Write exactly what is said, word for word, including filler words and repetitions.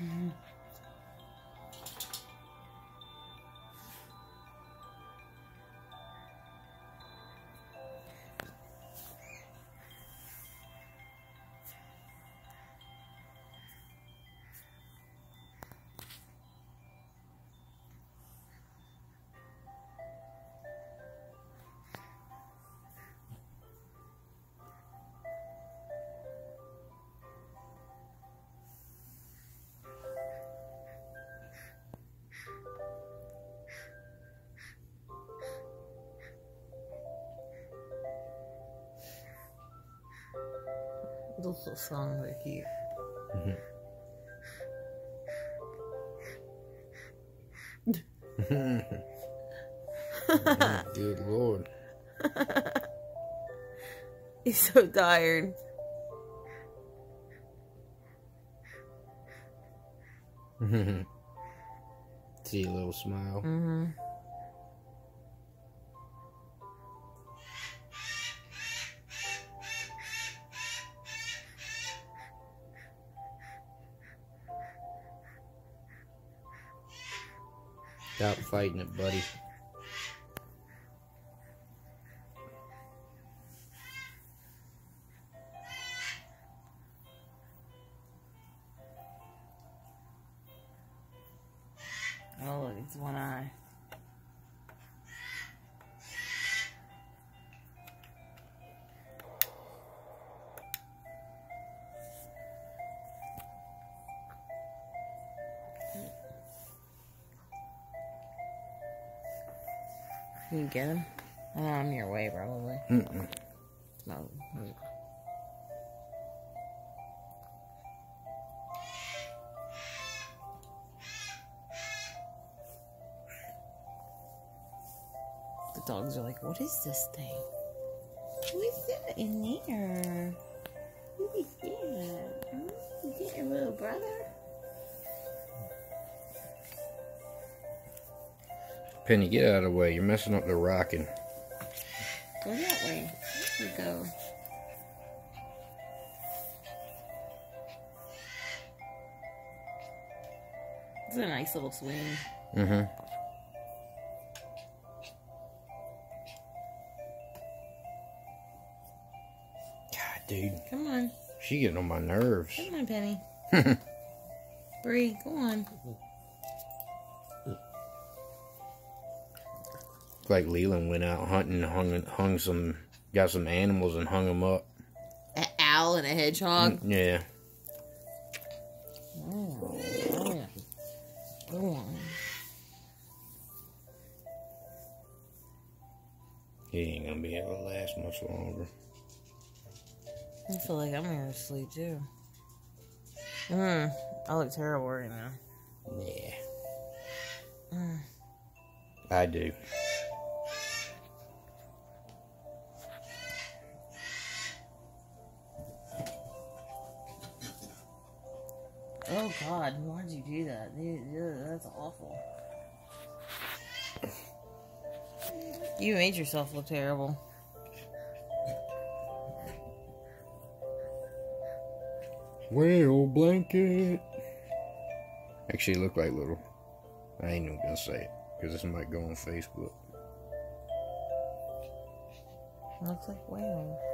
Mm-hmm. Those little songs are cute. Good Lord. He's so tired. See a little smile. Mm-hmm. Stop fighting it, buddy. Oh, look, it's one eye. Can you get him? Oh, I'm your way, probably. Mm-mm. No. The dogs are like, what is this thing? Who is that in there? Who is that? Hmm? Is that your little brother? Penny, get out of the way. You're messing up the rocking. Go that way. There we go. It's a nice little swing. Mm-hmm. God, dude. Come on. She getting on my nerves. Come on, Penny. Bree, go on. Like Leland went out hunting and hung, hung some, got some animals and hung them up. An owl and a hedgehog? Yeah. Oh, yeah. Go on. He ain't gonna be able to last much longer. I feel like I'm gonna sleep too. Mm, I look terrible right now. Yeah. Mm. I do. Oh God, why'd you do that? Dude, that's awful. You made yourself look terrible. Well, blanket. Actually, it looked like little. I ain't even gonna say it because this might go on Facebook. Looks like whale.